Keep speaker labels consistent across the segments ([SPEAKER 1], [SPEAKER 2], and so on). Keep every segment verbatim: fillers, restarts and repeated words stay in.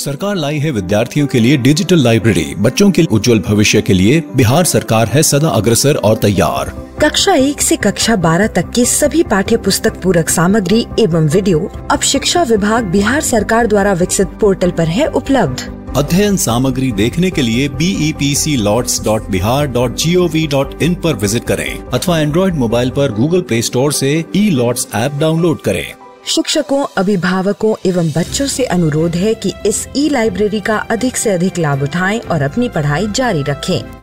[SPEAKER 1] सरकार लाई है विद्यार्थियों के लिए डिजिटल लाइब्रेरी। बच्चों के उज्जवल भविष्य के लिए बिहार सरकार है सदा अग्रसर और तैयार।
[SPEAKER 2] कक्षा एक से कक्षा बारह तक के सभी पाठ्य पुस्तक पूरक सामग्री एवं वीडियो अब शिक्षा विभाग बिहार सरकार द्वारा विकसित पोर्टल पर है उपलब्ध।
[SPEAKER 1] अध्ययन सामग्री देखने के लिए B E P C lots dot Bihar dot G O V dot in पर विजिट करें अथवा एंड्रॉइड मोबाइल पर गूगल प्ले स्टोर से ई लॉट्स ऐप डाउनलोड करें।
[SPEAKER 2] शिक्षकों, अभिभावकों एवं बच्चों से अनुरोध है कि इस ई लाइब्रेरी का अधिक से अधिक लाभ उठाएं और अपनी पढ़ाई जारी रखें।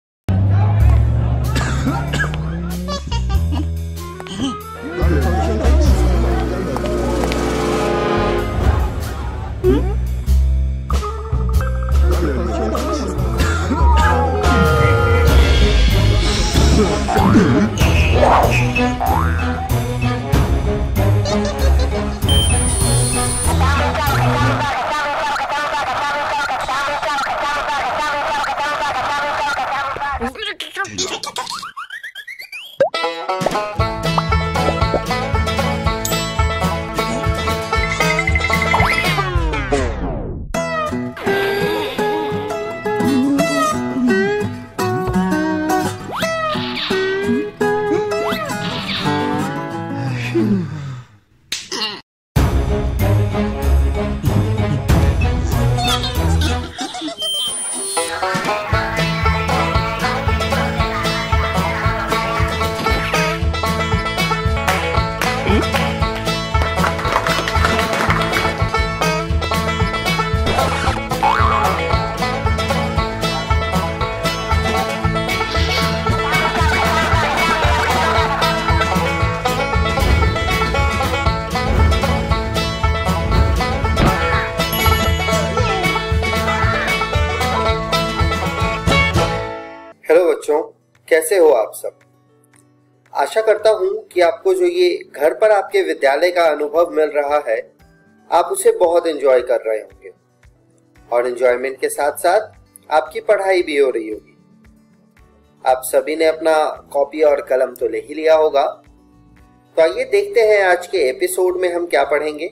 [SPEAKER 3] हेलो बच्चों, कैसे हो आप सब। आशा करता हूँ कि आपको जो ये घर पर आपके विद्यालय का अनुभव मिल रहा है, आप उसे बहुत एंजॉय कर रहे होंगे और एंजॉयमेंट के साथ साथ आपकी पढ़ाई भी हो रही होगी। आप सभी ने अपना कॉपी और कलम तो ले ही लिया होगा, तो आइए देखते हैं आज के एपिसोड में हम क्या पढ़ेंगे।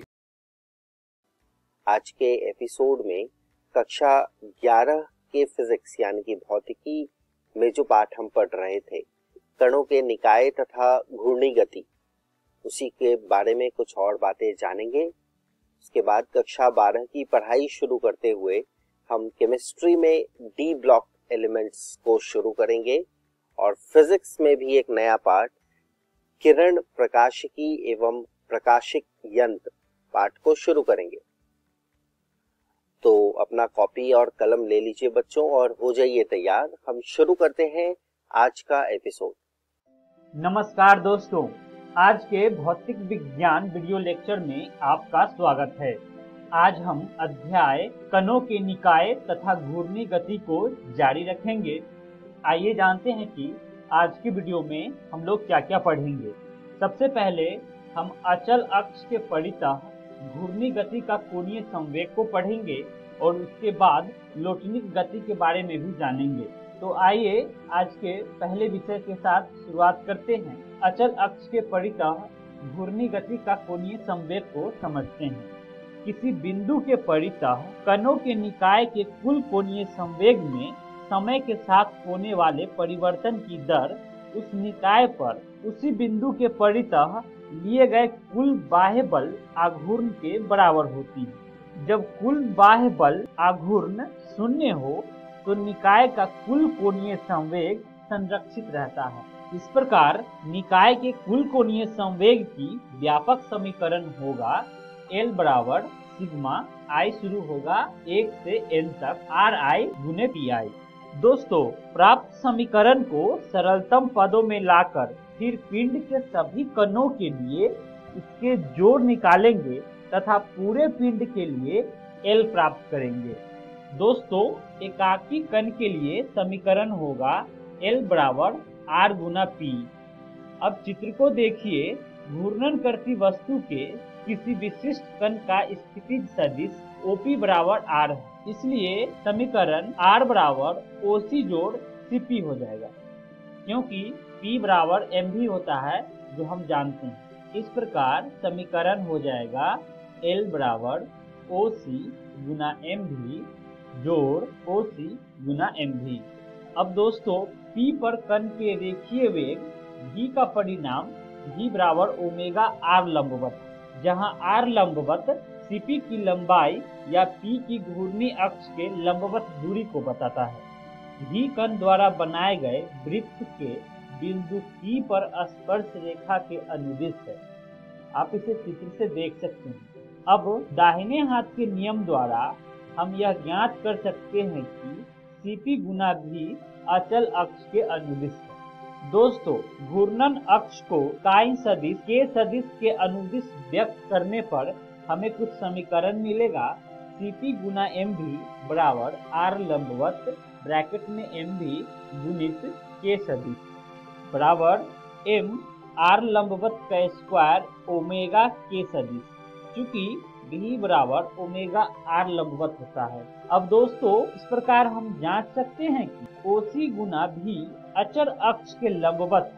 [SPEAKER 4] आज के एपिसोड में कक्षा ग्यारह के फिजिक्स यानी कि भौतिकी में जो पाठ हम पढ़ रहे थे, कणों के निकाय तथा घूर्णी गति, उसी के बारे में कुछ और बातें जानेंगे। उसके बाद कक्षा बारह की पढ़ाई शुरू करते हुए हम केमिस्ट्री में डी ब्लॉक एलिमेंट्स को शुरू करेंगे और फिजिक्स में भी एक नया पाठ किरण प्रकाशिकी एवं प्रकाशिक यंत्र पाठ को शुरू करेंगे। तो अपना कॉपी और कलम ले लीजिए बच्चों और हो जाइए तैयार। हम शुरू करते हैं आज का एपिसोड।
[SPEAKER 5] नमस्कार दोस्तों, आज के भौतिक विज्ञान वीडियो लेक्चर में आपका स्वागत है। आज हम अध्याय कणों के निकाय तथा घूर्णी गति को जारी रखेंगे। आइए जानते हैं कि आज की वीडियो में हम लोग क्या क्या पढ़ेंगे। सबसे पहले हम अचल अक्ष के परितः घूर्णी गति का कोणीय संवेग को पढ़ेंगे और उसके बाद लोटनिक गति के बारे में भी जानेंगे। तो आइए आज के पहले विषय के साथ शुरुआत करते हैं। अचल अक्ष के परितः घूर्णी गति का कोणीय संवेग को समझते हैं। किसी बिंदु के परितः कणों के निकाय के कुल कोणीय संवेग में समय के साथ होने वाले परिवर्तन की दर उस निकाय पर उसी बिंदु के परितः लिए गए कुल बाह्य बल आघूर्ण के बराबर होती है। जब कुल बाह्य बल आघूर्ण शून्य हो तो निकाय का कुल कोणीय संवेग संरक्षित रहता है। इस प्रकार निकाय के कुल कोणीय संवेग की व्यापक समीकरण होगा L बराबर सिग्मा I शुरू होगा एक से n तक आर आई गुने पी आई। दोस्तों, प्राप्त समीकरण को सरलतम पदों में लाकर फिर पिंड के सभी कणों के लिए इसके जोड़ निकालेंगे तथा पूरे पिंड के लिए L प्राप्त करेंगे। दोस्तों, एकाकी कण के लिए समीकरण होगा L बराबर R गुना P। अब चित्र को देखिए। घूर्णन करती वस्तु के किसी विशिष्ट कण का स्थितिज सदिश O P बराबर R है, इसलिए समीकरण R बराबर O C जोड़ C P हो जाएगा, क्योंकि P बराबर M भी होता है जो हम जानते हैं। इस प्रकार समीकरण हो जाएगा L बराबर ओ सी गुना एम भी जोड़ ओ सी गुना एम भी। अब दोस्तों P पर कण के रेखीय वेग v का परिणाम v बराबर ओमेगा r लंबवत, जहां r लंबवत Cp की लंबाई या P की घूर्णी अक्ष के लंबवत दूरी को बताता है। v कण द्वारा बनाए गए वृत्त के बिंदु P पर स्पर्श रेखा के अनुदिश है। आप इसे चित्र से देख सकते हैं। अब दाहिने हाथ के नियम द्वारा हम यह ज्ञात कर सकते हैं कि Cp गुना v अचल अक्ष के अनुदिश है। दोस्तों घूर्णन अक्ष को काई सदिश के सदिश के अनुदिश व्यक्त करने पर हमें कुछ समीकरण मिलेगा। Cp गुना एम भी बराबर r लंबवत ब्रैकेट में एम भी गुणित के सदिश बराबर m r लंबवत का स्क्वायर ओमेगा के सदिश, चूंकि v बराबर ओमेगा r लंबवत होता है। अब दोस्तों इस प्रकार हम जांच सकते हैं कि O C गुना v अचर अक्ष के लंबवत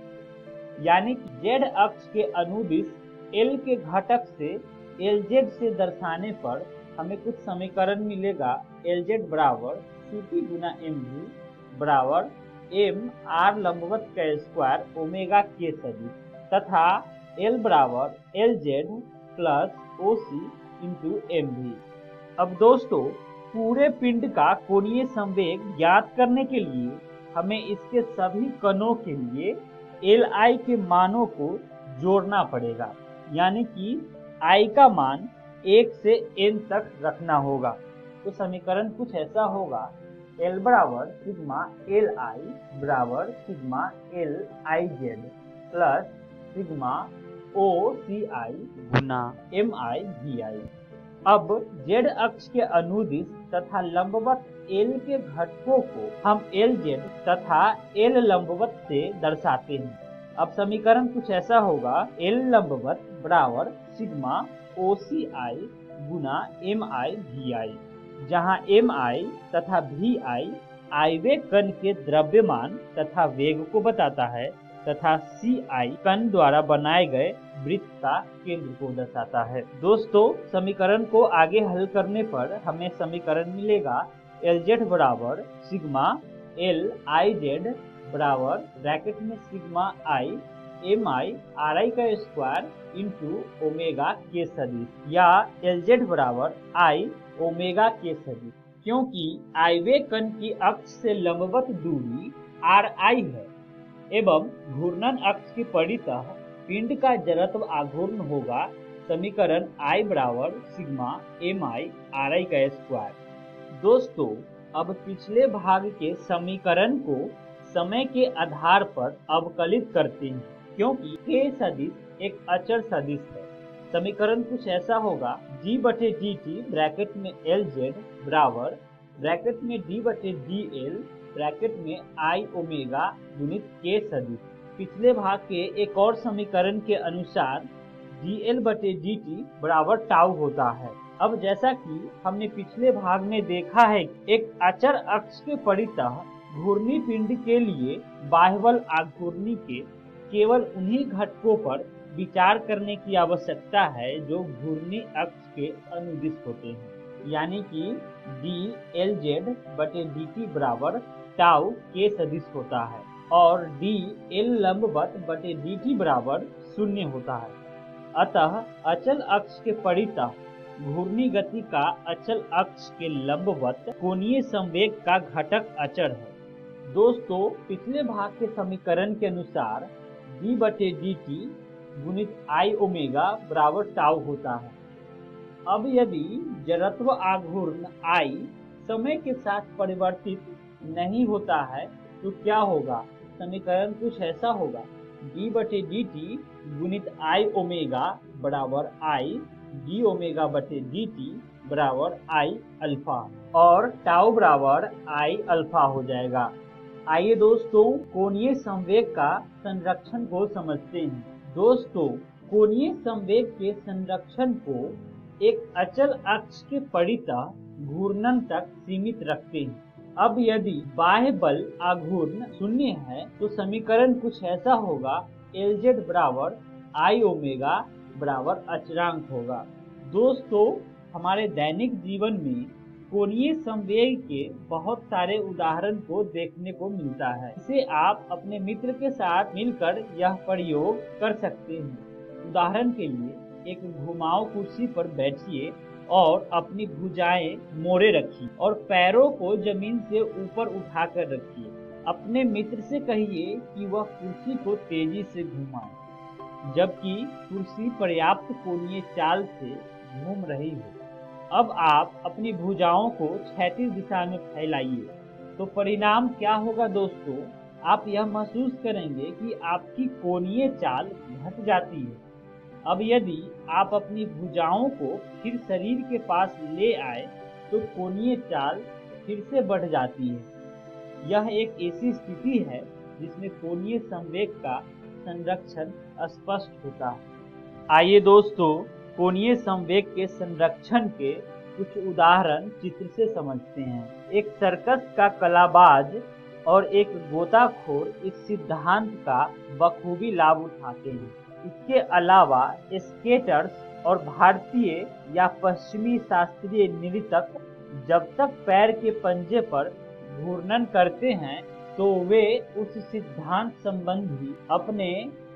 [SPEAKER 5] है, यानी कि z अक्ष के अनुदिश L के घटक से L Z से दर्शाने पर हमें कुछ समीकरण मिलेगा। L Z बराबर Cp गुना एम भी बराबर m r लंबवत का स्क्वायर ओमेगा के सदिश तथा L बराबर L Z plus O C into M V. अब दोस्तों पूरे पिंड का कोणीय संवेग ज्ञात करने के लिए हमें इसके सभी कणों के लिए Li के मानों को जोड़ना पड़ेगा, यानी कि I का मान एक से n तक रखना होगा। तो समीकरण कुछ ऐसा होगा, L बराबर सिग्मा एल आई बराबर sigma L I Z plus sigma O C I गुना एम आई वी आई। अब z अक्ष के अनुदिश तथा लंबवत L के घटकों को हम L Z तथा L लंबवत से दर्शाते हैं। अब समीकरण कुछ ऐसा होगा, L लंबवत बराबर सिग्मा ओ सी आई गुना एम आई वी आई, जहाँ एम आई तथा वी आई आयवेग कण के द्रव्यमान तथा वेग को बताता है तथा सी आई कण द्वारा बनाए गए वृत्त का केंद्र को दर्शाता है। दोस्तों समीकरण को आगे हल करने पर हमें समीकरण मिलेगा एल जेड बराबर सिग्मा एल आई जेड बराबर ब्रैकेट में sigma I M I R I का स्क्वायर इंटू ओमेगा के सदिश, या एल जेड बराबर आई ओमेगा के सदिश, क्योंकि आयवेग कण की अक्ष से लंबवत दूरी आर आई है एवं घूर्णन अक्ष की परितः पिंड का जड़त्व आघूर्ण होगा। समीकरण I बराबर sigma M I R I का स्क्वायर। दोस्तों अब पिछले भाग के समीकरण को समय के आधार पर अवकलित करते हैं, क्योंकि k सदिश एक अचर सदिश है। समीकरण कुछ ऐसा होगा, g बटे डी टी ब्रैकेट में एल जेड बराबर ब्रैकेट में d बटे डी एल ब्रैकेट में आई ओमेगा गुणित के सदिश। पिछले भाग के एक और समीकरण के अनुसार डी एल बटे डी टी बराबर टाउ होता है। अब जैसा कि हमने पिछले भाग में देखा है, एक अचर अक्ष के परितः घूर्णी पिंड के लिए बाह्यबल आघूर्णी के केवल उन्हीं घटकों पर विचार करने की आवश्यकता है जो घूर्णी अक्ष के अनुदिश होते हैं, यानी कि डी एल जेड बटे डी टी बराबर टाउ के सदिश होता है और डी एल लंबवत बटे डी टी बराबर शून्य होता है। अतः अचल अक्ष के परितः घूर्णी गति का अचल अक्ष के लंबवत कोणीय संवेग का घटक अचर है। दोस्तों पिछले भाग के समीकरण के अनुसार d बटे डी टी गुणित आई ओमेगा बराबर टाउ होता है। अब यदि जड़त्व आघूर्ण I समय के साथ परिवर्तित नहीं होता है तो क्या होगा? समीकरण कुछ ऐसा होगा, d बटे डी टी गुणित आई ओमेगा बराबर आई डी ओमेगा बटे डी टी बराबर आई अल्फा और टाउ बराबर आई अल्फा हो जाएगा। आइए दोस्तों कोणीय संवेग का संरक्षण को समझते हैं। दोस्तों कोणीय संवेग के संरक्षण को एक अचल अक्ष के परितः घूर्णन तक सीमित रखते हैं। अब यदि बाह्य बल आघूर्ण शून्य है तो समीकरण कुछ ऐसा होगा, एल जेड बराबर आई ओमेगा बराबर अचरांक होगा। दोस्तों हमारे दैनिक जीवन में कोणीय संवेग के बहुत सारे उदाहरण को देखने को मिलता है। इसे आप अपने मित्र के साथ मिलकर यह प्रयोग कर सकते हैं। उदाहरण के लिए एक घुमाऊ कुर्सी पर बैठिए और अपनी भुजाएं मोड़े रखिए और पैरों को जमीन से ऊपर उठाकर रखिए। अपने मित्र से कहिए कि वह कुर्सी को तेजी से घुमाए जबकि कुर्सी पर्याप्त कोणीय चाल से घूम रही हो। अब आप अपनी भुजाओं को क्षैतिज दिशा में फैलाइए तो परिणाम क्या होगा दोस्तों? आप यह महसूस करेंगे कि आपकी कोणीय चाल घट जाती है। अब यदि आप अपनी भुजाओं को फिर शरीर के पास ले आए तो कोणीय चाल फिर से बढ़ जाती है। यह एक ऐसी स्थिति है जिसमें कोणीय संवेग का संरक्षण स्पष्ट होता है। आइए दोस्तों, कोणीय संवेग के संरक्षण के कुछ उदाहरण चित्र से समझते हैं। एक सर्कस का कलाबाज और एक गोताखोर इस सिद्धांत का बखूबी लाभ उठाते हैं। इसके अलावा स्केटर्स और भारतीय या पश्चिमी शास्त्रीय नृतक जब तक पैर के पंजे पर घूर्णन करते हैं तो वे उस सिद्धांत संबंधी अपने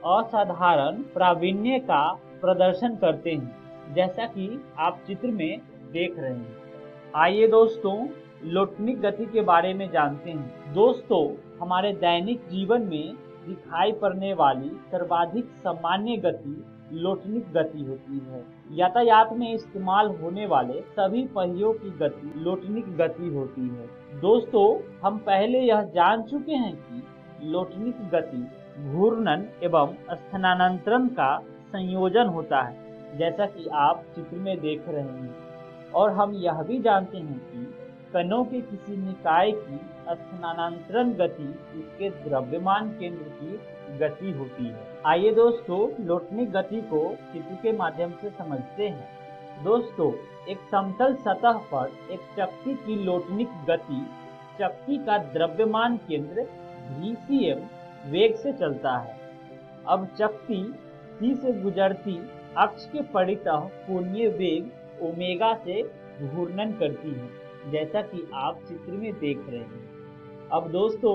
[SPEAKER 5] असाधारण प्रावीण्य का प्रदर्शन करते हैं, जैसा कि आप चित्र में देख रहे हैं। आइए दोस्तों, लोटनिक गति के बारे में जानते हैं। दोस्तों, हमारे दैनिक जीवन में दिखाई पड़ने वाली सर्वाधिक सामान्य गति लोटनिक गति होती है। यातायात में इस्तेमाल होने वाले सभी पहियों की गति लोटनिक गति होती है। दोस्तों, हम पहले यह जान चुके हैं कि लोटनिक गति घूर्णन एवं स्थानांतरण का संयोजन होता है, जैसा कि आप चित्र में देख रहे हैं। और हम यह भी जानते हैं कि कणों के किसी निकाय की स्थानांतरण गति उसके द्रव्यमान केंद्र की गति होती है। आइए दोस्तों, लोटनिक गति को चित्र के माध्यम से समझते हैं। दोस्तों, एक समतल सतह पर एक चक्की की लोटनिक गति चक्की का द्रव्यमान केंद्र वी सी एम वेग से चलता है। अब चक्की सी से गुजरती अक्ष के परितः कोणीय वेग ओमेगा से घूर्णन करती है, जैसा कि आप चित्र में देख रहे हैं। अब दोस्तों,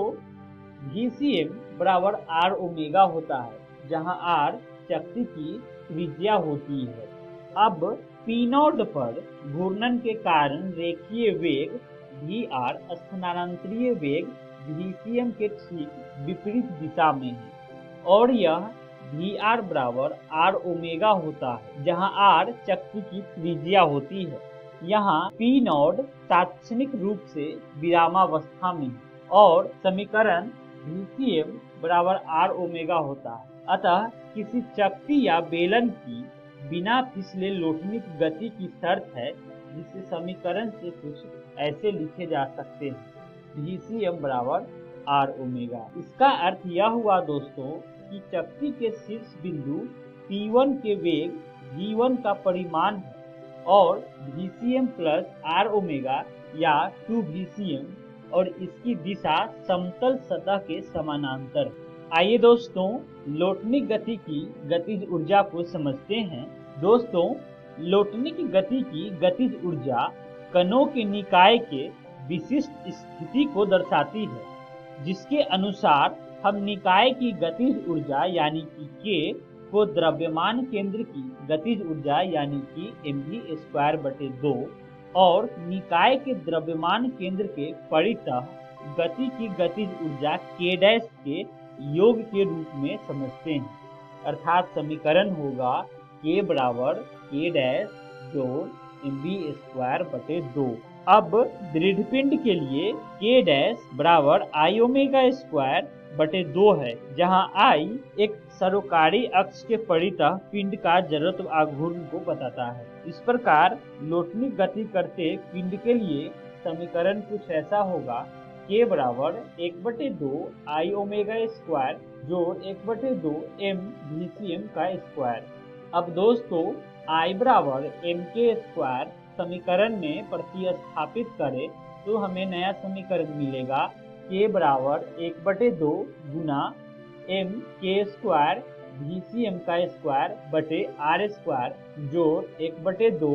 [SPEAKER 5] वी सी एम बराबर आर ओमेगा होता है, जहां आर चक्की की त्रिज्या होती है। अब पी नोड पर घूर्णन के कारण रेखीय वेग वी आर स्थानांतरीय वेग वी सी एम के ठीक विपरीत दिशा में है और यह वी आर बराबर आर ओमेगा होता है, जहां आर चक्की की त्रिज्या होती है। यहाँ पी नोड तात्क्षणिक रूप से विरामावस्था में है और समीकरण वी सी एम बराबर आर ओमेगा होता है। अतः किसी चक्की या बेलन की बिना फिसले लोटनिक गति की शर्त है, जिसे समीकरण से कुछ ऐसे लिखे जा सकते हैं, वी सी एम बराबर आर ओमेगा। इसका अर्थ यह हुआ दोस्तों कि चक्की के शीर्ष बिंदु पी वन के वेग वी वन का परिमाण है और V C M plus R omega या टू वी सी एम और इसकी दिशा समतल सतह के समानांतर। आइए दोस्तों, लोटनिक गति की गतिज ऊर्जा को समझते हैं। दोस्तों, लोटनिक गति की गतिज ऊर्जा कणों के निकाय के विशिष्ट स्थिति को दर्शाती है, जिसके अनुसार हम निकाय की गतिज ऊर्जा यानी कि के को द्रव्यमान केंद्र की गतिज ऊर्जा यानी कि एम वी स्क्वायर बटे दो और निकाय के द्रव्यमान केंद्र के परितः गति की गतिज ऊर्जा के डैश के योग के रूप में समझते हैं। अर्थात समीकरण होगा के बराबर के डैश जोड़ एम वी स्क्वायर बटे दो। अब दृढ़पिंड के लिए के डैश बराबर आई ओमेगा स्क्वायर बटे दो है, जहां आई एक सरोकारी अक्ष के परितः पिंड का जड़त्व आघूर्ण को बताता है। इस प्रकार लोटनिक गति करते पिंड के लिए समीकरण कुछ ऐसा होगा, के बराबर एक बटे दो आई ओमेगा स्क्वायर जोड़ एक बटे दो एम वी सी एम का स्क्वायर। अब दोस्तों, आई बराबर एम के स्क्वायर समीकरण में प्रतिस्थापित करें तो हमें नया समीकरण मिलेगा, के बराबर एक बटे दो गुना एम के स्क्वायर वी सी एम का स्क्वायर बटे आर स्क्वायर जोड़ एक बटे दो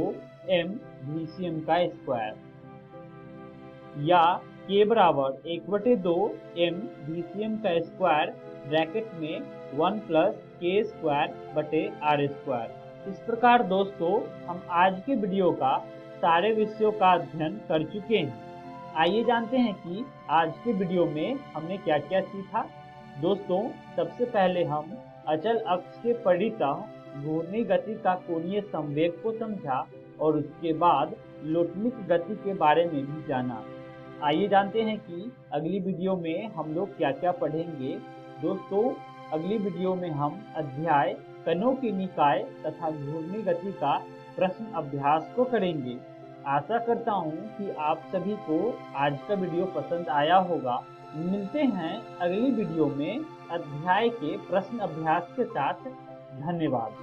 [SPEAKER 5] एम वी सी एम का स्क्वायर, या के बराबर एक बटे दो एम वी सी एम का स्क्वायर ब्रैकेट में वन प्लस के स्क्वायर बटे आर स्क्वायर। इस प्रकार दोस्तों हम आज के वीडियो का सारे विषयों का अध्ययन कर चुके हैं। आइए जानते हैं कि आज के वीडियो में हमने क्या क्या सीखा। दोस्तों सबसे पहले हम अचल अक्ष के परितः घूर्णी गति का कोणीय संवेग को समझा और उसके बाद लोटमिक गति के बारे में भी जाना। आइए जानते हैं कि अगली वीडियो में हम लोग क्या क्या पढ़ेंगे। दोस्तों अगली वीडियो में हम अध्याय कणों की निकाय तथा घूर्णी गति का प्रश्न अभ्यास को करेंगे। आशा करता हूं कि आप सभी को आज का वीडियो पसंद आया होगा। मिलते हैं अगली वीडियो में अध्याय के प्रश्न अभ्यास के साथ। धन्यवाद।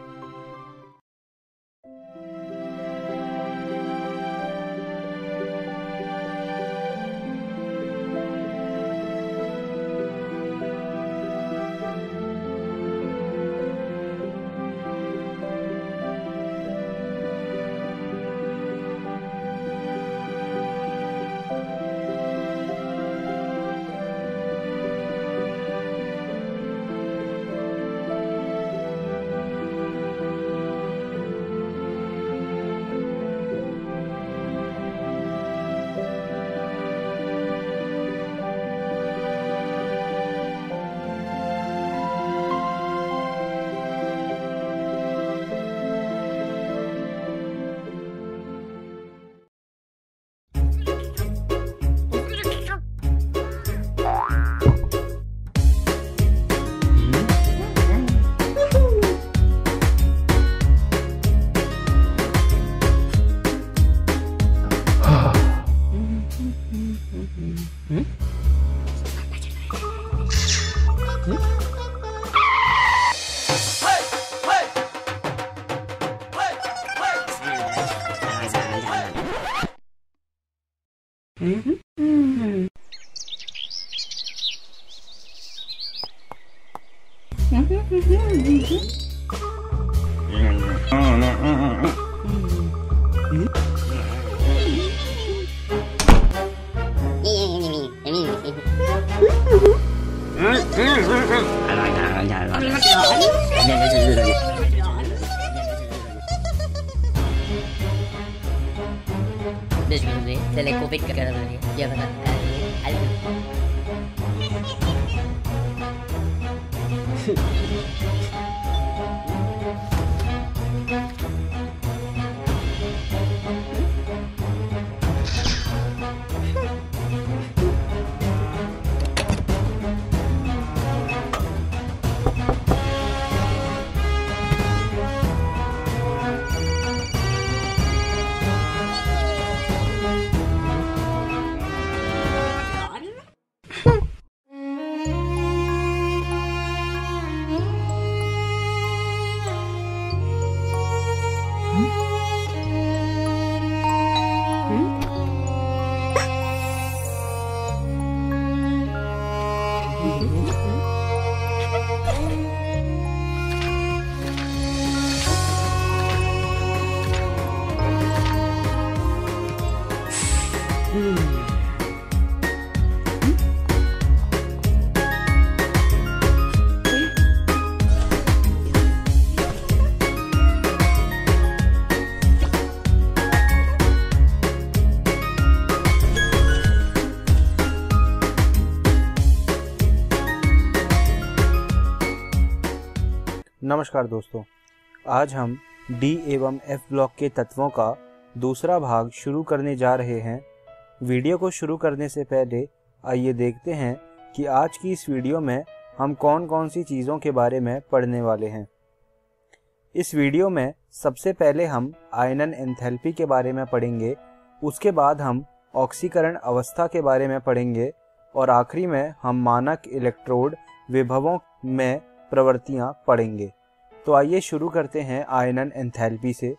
[SPEAKER 6] Covid ka na rin. Diyan ka na. Alam mo.
[SPEAKER 7] नमस्कार दोस्तों, आज हम डी एवं एफ ब्लॉक के तत्वों का दूसरा भाग शुरू करने जा रहे हैं। वीडियो को शुरू करने से पहले आइए देखते हैं कि आज की इस वीडियो में हम कौन कौन सी चीज़ों के बारे में पढ़ने वाले हैं। इस वीडियो में सबसे पहले हम आयनन एंथैल्पी के बारे में पढ़ेंगे, उसके बाद हम ऑक्सीकरण अवस्था के बारे में पढ़ेंगे और आखिरी में हम मानक इलेक्ट्रोड विभवों में प्रवृत्तियां पढ़ेंगे। तो आइए शुरू करते हैं आयनन एंथैल्पी से।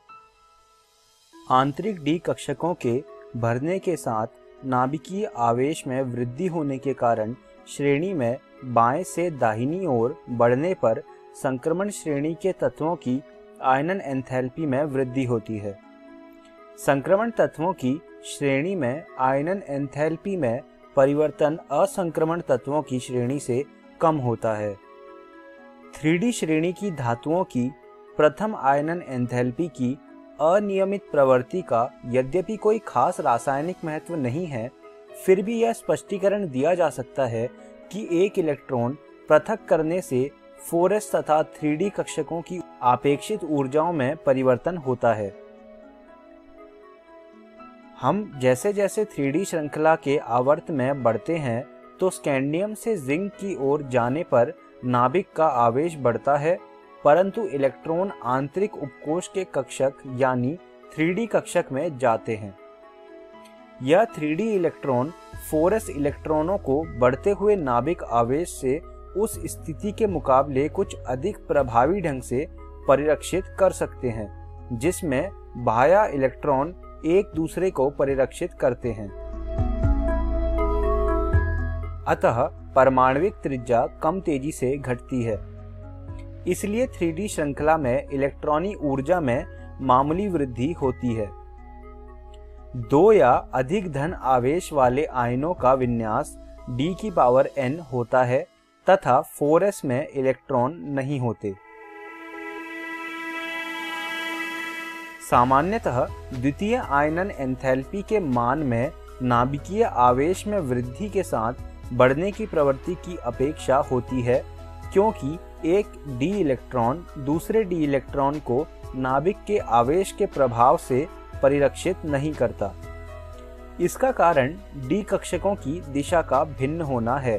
[SPEAKER 7] आंतरिक डी कक्षकों के भरने के साथ नाभिकीय आवेश में वृद्धि होने के कारण श्रेणी में बाएं से दाहिनी ओर बढ़ने पर संक्रमण श्रेणी के तत्वों की आयनन एंथैल्पी में वृद्धि होती है। संक्रमण तत्वों की श्रेणी में आयनन एंथैल्पी में परिवर्तन असंक्रमण तत्वों की श्रेणी से कम होता है। थ्री डी श्रेणी की धातुओं की प्रथम आयनन एंथैल्पी की अनियमित प्रवृत्ति का यद्यपि कोई खास रासायनिक महत्व नहीं है, फिर भी यह स्पष्टीकरण दिया जा सकता है कि एक इलेक्ट्रॉन पृथक करने से फोर एस तथा थ्री डी कक्षकों की आपेक्षित ऊर्जाओं में परिवर्तन होता है। हम जैसे जैसे थ्री डी श्रृंखला के आवर्त में बढ़ते हैं तो स्कैंडियम से जिंक की ओर जाने पर नाभिक का आवेश बढ़ता है, परंतु इलेक्ट्रॉन आंतरिक उपकोष के कक्षक यानी थ्री डी कक्षक में जाते हैं। यह three D electron four S इलेक्ट्रॉनों को बढ़ते हुए नाभिक आवेश से उस स्थिति के मुकाबले कुछ अधिक प्रभावी ढंग से परिरक्षित कर सकते हैं जिसमें बाह्य इलेक्ट्रॉन एक दूसरे को परिरक्षित करते हैं। अतः परमाणविक त्रिज्या कम तेजी से घटती है, इसलिए थ्री डी श्रृंखला में इलेक्ट्रॉनी ऊर्जा में मामूली वृद्धि होती है। दो या अधिक धन आवेश वाले आयनों का विन्यास d की पावर n होता है तथा फोर एस में इलेक्ट्रॉन नहीं होते। सामान्यतः द्वितीय आयनन एंथैल्पी के मान में नाभिकीय आवेश में वृद्धि के साथ बढ़ने की प्रवृत्ति की अपेक्षा होती है, क्योंकि एक डी इलेक्ट्रॉन दूसरे डी इलेक्ट्रॉन को नाभिक के आवेश के प्रभाव से परिरक्षित नहीं करता। इसका कारण डी कक्षकों की दिशा का भिन्न होना है।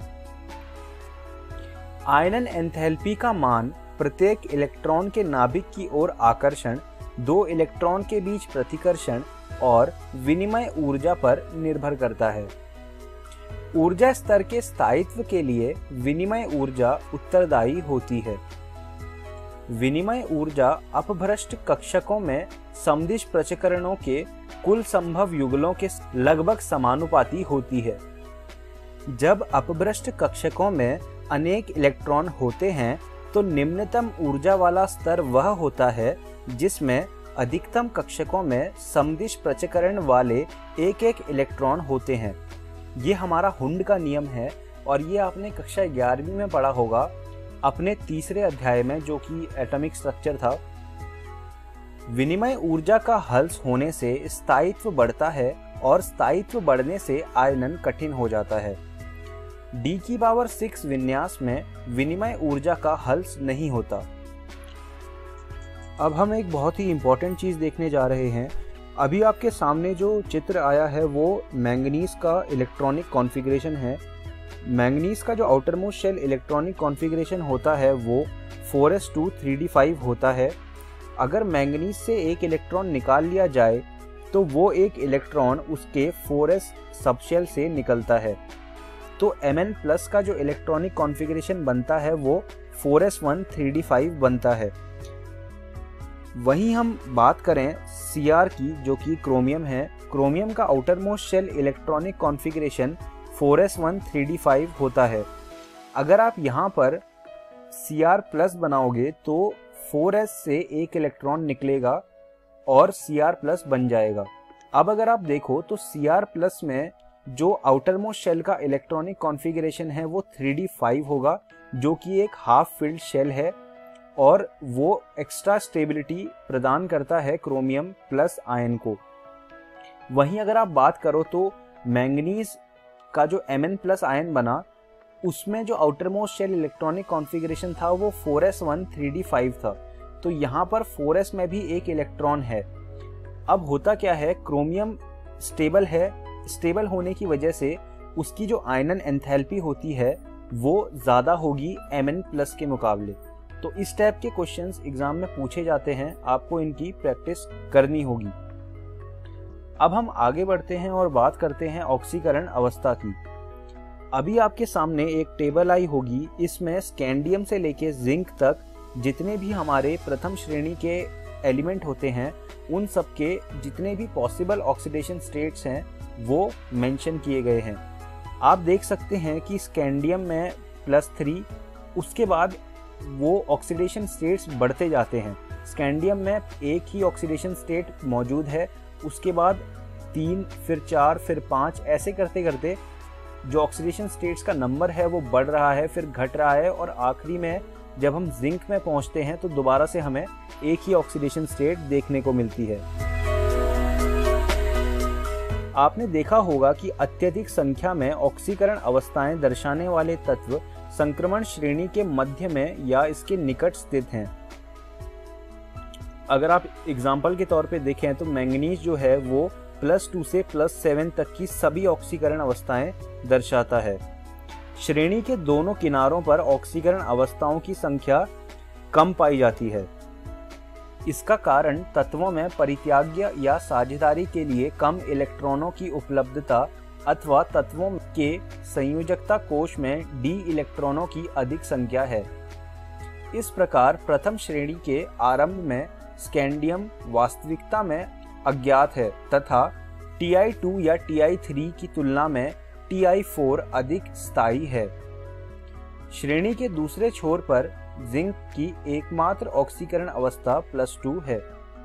[SPEAKER 7] आयनन एंथैल्पी का मान प्रत्येक इलेक्ट्रॉन के नाभिक की ओर आकर्षण, दो इलेक्ट्रॉन के बीच प्रतिकर्षण और विनिमय ऊर्जा पर निर्भर करता है। ऊर्जा स्तर के स्थायित्व के लिए विनिमय ऊर्जा उत्तरदायी होती है। विनिमय ऊर्जा अपभ्रष्ट कक्षकों में समदिश प्रचकरणों के कुल संभव युगलों के लगभग समानुपाती होती है। जब अपभ्रष्ट कक्षकों में अनेक इलेक्ट्रॉन होते हैं तो निम्नतम ऊर्जा वाला स्तर वह होता है जिसमें अधिकतम कक्षकों में समदिश प्रचकरण वाले एक एक इलेक्ट्रॉन होते हैं। ये हमारा हुंड का नियम है और ये आपने कक्षा ग्यारहवीं में पढ़ा होगा अपने तीसरे अध्याय में, जो कि एटॉमिक स्ट्रक्चर था। विनिमय ऊर्जा का हल्स होने से स्थायित्व बढ़ता है और स्थायित्व बढ़ने से आयनन कठिन हो जाता है। डी की पावर सिक्स विन्यास में विनिमय ऊर्जा का हल्स नहीं होता। अब हम एक बहुत ही इम्पोर्टेंट चीज़ देखने जा रहे हैं। अभी आपके सामने जो चित्र आया है वो मैंगनीज का इलेक्ट्रॉनिक कॉन्फ़िगरेशन है। मैंगनीज का जो outer most shell electronic configuration होता है वो four S two three D five होता है। अगर मैंगनीज से एक इलेक्ट्रॉन निकाल लिया जाए तो वो एक इलेक्ट्रॉन उसके फोर एस सबशेल से निकलता है, तो एम एन प्लस का जो इलेक्ट्रॉनिक कॉन्फ़िगरेशन बनता है वो four S one three D five बनता है। वहीं हम बात करें सी आर की, जो कि क्रोमियम है, क्रोमियम का outer most shell electronic configuration four S one three D five होता है। अगर आप यहाँ पर सी आर प्लस बनाओगे तो फोर एस से एक इलेक्ट्रॉन निकलेगा और सी आर प्लस बन जाएगा। अब अगर आप देखो तो सी आर प्लस में जो आउटर मोस्ट शेल का इलेक्ट्रॉनिक कॉन्फ़िगरेशन है वो थ्री डी फाइव होगा, जो कि एक हाफ फिल्ड शेल है और वो एक्स्ट्रा स्टेबिलिटी प्रदान करता है क्रोमियम प्लस आयन को। वहीं अगर आप बात करो तो मैंगनीज का जो एम एन प्लस आयन बना उसमें जो outer most shell electronic configuration था वो four S one three D five था, तो यहाँ पर फोर एस में भी एक इलेक्ट्रॉन है। अब होता क्या है, क्रोमियम स्टेबल है, स्टेबल होने की वजह से उसकी जो आयनन एंथैल्पी होती है वो ज़्यादा होगी एम एन प्लस के मुकाबले। तो इस टाइप के क्वेश्चंस एग्जाम में पूछे जाते हैं, आपको इनकी प्रैक्टिस करनी होगी। अब हम आगे बढ़ते हैं और बात करते हैं ऑक्सीकरण अवस्था की। अभी आपके सामने एक टेबल आई होगी, इसमें स्कैंडियम से लेके जिंक तक जितने भी हमारे प्रथम श्रेणी के एलिमेंट होते हैं उन सब के जितने भी पॉसिबल ऑक्सीडेशन स्टेट्स हैं वो मेंशन किए गए हैं। आप देख सकते हैं कि स्कैंडियम में प्लस थ्री, उसके बाद वो ऑक्सीडेशन स्टेट्स बढ़ते जाते हैं। स्कैंडियम में एक ही ऑक्सीडेशन स्टेट मौजूद है उसके बाद तीन, फिर चार, फिर पाँच, ऐसे करते करते जो ऑक्सीडेशन स्टेट्स का नंबर है वो बढ़ रहा है, फिर घट रहा है, और आखिरी में जब हम जिंक में पहुंचते हैं तो दोबारा से हमें एक ही ऑक्सीडेशन स्टेट देखने को मिलती है। आपने देखा होगा कि अत्यधिक संख्या में ऑक्सीकरण अवस्थाएं दर्शाने वाले तत्व संक्रमण श्रेणी के मध्य में या इसके निकट स्थित हैं। अगर आप एग्जाम्पल के तौर पे देखें तो मैंगनीज जो है वो प्लस टू से प्लस सेवन तक की सभी ऑक्सीकरण अवस्थाएं दर्शाता है। श्रेणी के दोनों किनारों पर ऑक्सीकरण अवस्थाओं की संख्या कम पाई जाती है। इसका कारण तत्वों में परित्याग्य या साझेदारी के लिए कम इलेक्ट्रॉनों की उपलब्धता अथवा तत्वों के संयोजकता कोश में डी इलेक्ट्रॉनों की अधिक संख्या है। इस प्रकार प्रथम श्रेणी के आरंभ में स्कैंडियम वास्तविकता में अज्ञात है तथा टी आई टू या टी आई थ्री की तुलना में टी आई फोर अधिक स्थायी है। श्रेणी के दूसरे छोर पर जिंक की एकमात्र ऑक्सीकरण अवस्था प्लस टू है।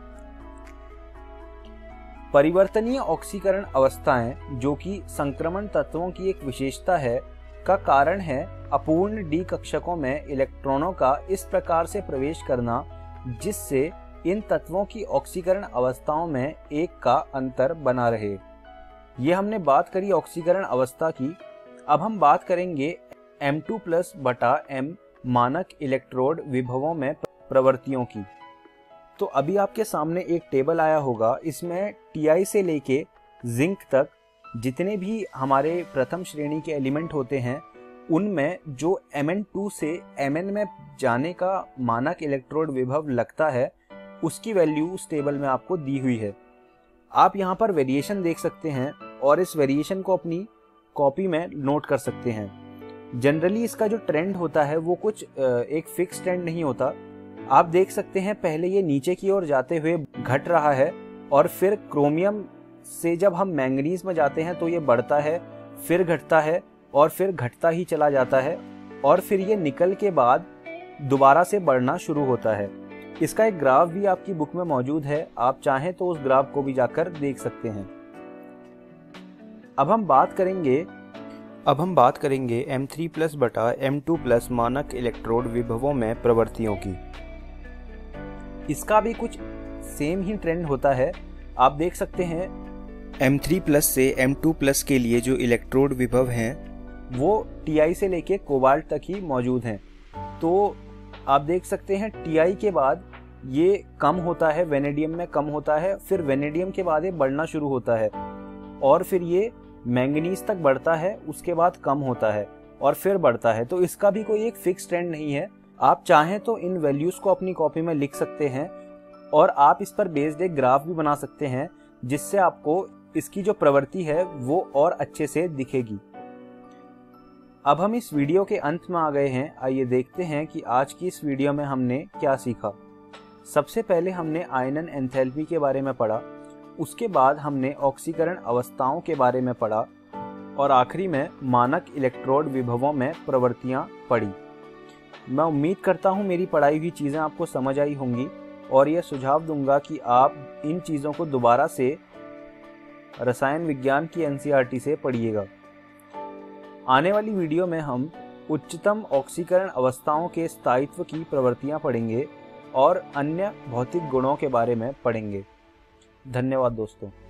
[SPEAKER 7] परिवर्तनीय ऑक्सीकरण अवस्थाएं, जो कि संक्रमण तत्वों की एक विशेषता है, का कारण है अपूर्ण डी कक्षकों में इलेक्ट्रॉनों का इस प्रकार से प्रवेश करना जिससे इन तत्वों की ऑक्सीकरण अवस्थाओं में एक का अंतर बना रहे। ये हमने बात करी ऑक्सीकरण अवस्था की। अब हम बात करेंगे एम टू प्लस बटा एम मानक इलेक्ट्रोड विभवों में प्रवृत्तियों की। तो अभी आपके सामने एक टेबल आया होगा, इसमें टी आई से लेके जिंक तक जितने भी हमारे प्रथम श्रेणी के एलिमेंट होते हैं उनमें जो एम एन टू से एम एन में जाने का मानक इलेक्ट्रोड विभव लगता है उसकी वैल्यू उस टेबल में आपको दी हुई है। आप यहाँ पर वेरिएशन देख सकते हैं और इस वेरिएशन को अपनी कॉपी में नोट कर सकते हैं। जनरली इसका जो ट्रेंड होता है वो कुछ एक फिक्स ट्रेंड नहीं होता। आप देख सकते हैं पहले ये नीचे की ओर जाते हुए घट रहा है और फिर क्रोमियम से जब हम मैंगनीज में जाते हैं तो ये बढ़ता है, फिर घटता है और फिर घटता ही चला जाता है और फिर ये निकल के बाद दोबारा से बढ़ना शुरू होता है। इसका एक ग्राफ भी आपकी बुक में मौजूद है, आप चाहें तो उस ग्राफ को भी जाकर देख सकते हैं। अब हम बात करेंगे अब हम बात करेंगे एम थ्री प्लस बटा एम टू प्लस मानक इलेक्ट्रोड विभवों में प्रवृत्तियों की। इसका भी कुछ सेम ही ट्रेंड होता है। आप देख सकते हैं एम थ्री प्लस से एम टू प्लस के लिए जो इलेक्ट्रोड विभव हैं वो टी आई से लेके कोबाल्ट तक ही मौजूद हैं। तो आप देख सकते हैं टी आई के बाद ये कम होता है, वेनेडियम में कम होता है, फिर वेनेडियम के बाद ये बढ़ना शुरू होता है और फिर ये मैंगनीज तक बढ़ता है, उसके बाद कम होता है और फिर बढ़ता है। तो इसका भी कोई एक फिक्स ट्रेंड नहीं है। आप चाहें तो इन वैल्यूज को अपनी कॉपी में लिख सकते हैं और आप इस पर बेस्ड एक ग्राफ भी बना सकते हैं जिससे आपको इसकी जो प्रवृत्ति है वो और अच्छे से दिखेगी। अब हम इस वीडियो के अंत में आ गए हैं। आइए देखते हैं कि आज की इस वीडियो में हमने क्या सीखा। सबसे पहले हमने आयनन एंथैल्पी के बारे में पढ़ा, उसके बाद हमने ऑक्सीकरण अवस्थाओं के बारे में पढ़ा और आखिरी में मानक इलेक्ट्रोड विभवों में प्रवृत्तियां पढ़ी। मैं उम्मीद करता हूं मेरी पढ़ाई हुई चीज़ें आपको समझ आई होंगी और यह सुझाव दूंगा कि आप इन चीज़ों को दोबारा से रसायन विज्ञान की N C E R T से पढ़िएगा। आने वाली वीडियो में हम उच्चतम ऑक्सीकरण अवस्थाओं के स्थायित्व की प्रवृत्तियां पढ़ेंगे और अन्य भौतिक गुणों के बारे में पढ़ेंगे। धन्यवाद दोस्तों।